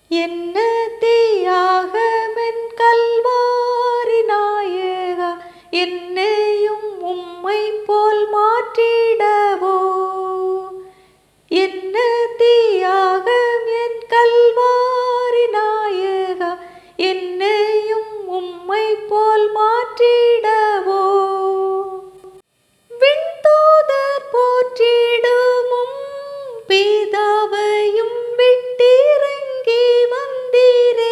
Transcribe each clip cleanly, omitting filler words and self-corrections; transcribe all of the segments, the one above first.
என்ன தியாகமென் கல்வாரி நாயகா, என்னையும் உம்மை போல் மாற்றிடவோ. என்ன தியாகம் என் கல்வாரி நாயகா, என்னையும் உம்மை போல் மாற்றிடவோ. விண்தூதர் போற்றிடுமும் பிதாவையும் விட்டிறங்கி வந்தீரே.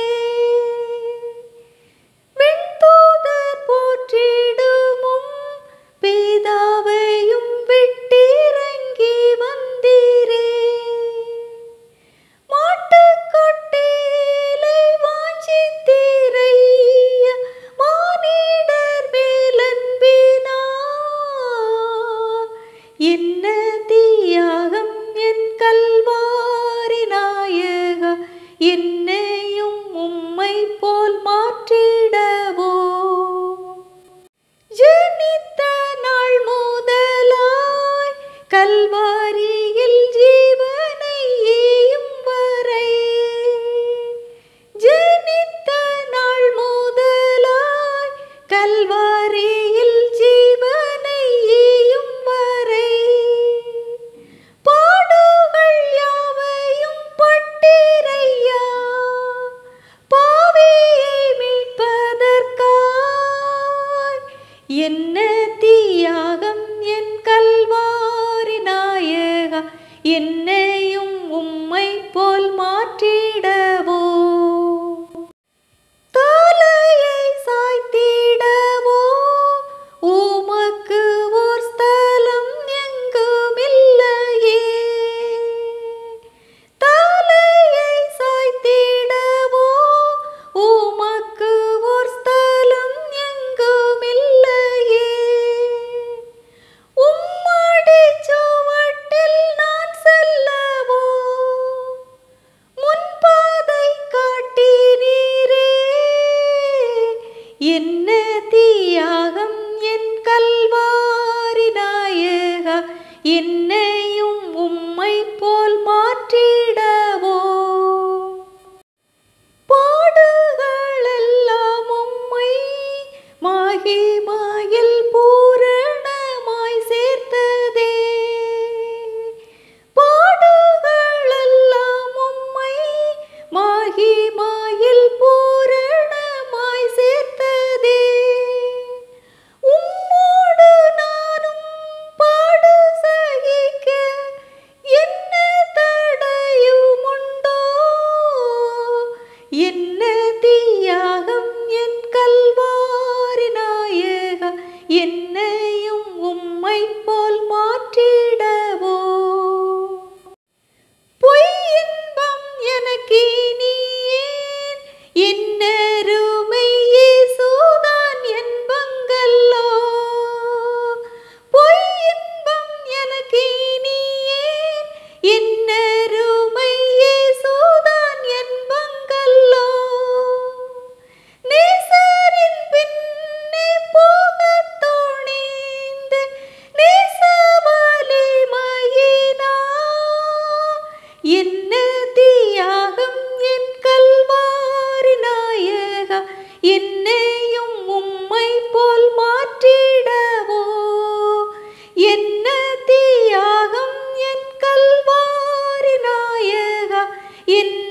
விண்தூதர் போற்றிடுமும் பிதாவையும் விட்டிறங்கி வந்தீரே. மாட்டுக்கொட்டிலை வாஞ்சித்தீரையா, மானிடர் மேலன்பினார். என்ன தியாகம் என் கல்வாரி நாயகா, என்னையும் உம்மை போல் மாற்றிடவோ. ஜனித்த நாள் முதலாய் கல்வாரியில் ஜீவனை ஈயும் வரை, ஜனித்த நாள் முதலாய் கல்வாரியில் ஜீவனை ஈயும் வரை, பாடுகள் யாவையும் பட்டீரையா, பாவியை மீட்பதற்காய். என்ன தியாகம் என் கல்வாரி நாயகா, என்னையும் உம்மை போல் மாற்றிடவோ. தலையை சாய்த்திடவோ உமக்கு ஓர் ஸ்தலம் எங்குமில்லையே. தலையை சாய்த்திடவோ உமக்கு ஓர் ஸ்தலம் எங்குமில்லையே. உம்மடி சுவட்டில் நான் செல்லவோ முன்பாதை காட்டினீரே. என்ன தியாகம் என் கல்வாரி நாயகா, என்னையும் உம்மை போல் மாற்றிடவோ. பாடுகளெல்லாம் உம்மை மகிமையில் பூரணமாய் சேர்த்ததே. பாடுகளெல்லாம் உம்மை மகிமையில் பூரணமாய் சேர்த்ததே. உம்மோடு நானும் பாடு சகிக்க என்ன தடையுமுண்டோ. என்ன தியாகம் என் கல்வாரி நாயகா, என்னையும் உம்மை போல் மாற்றிடவோ. பொய் இன்பம் எனக்கு நீயேன், என்னருமை இயேசுதான் என்பங்கல்லோ. பொய் இன்பம் எனக்கு நீயேன், என்னருமை இயேசுதான் என்பங்கல்லோ. நேசரின் பின்னே போகத் துணிந்து நேச வலிமையினார். என்ன தியாகம் என் கல்வாரி நாயகா, என்னையும் உம்மை போல் மாற்றிடவோ. என்ன தியாகம் என் கல்வாரி நாயகா,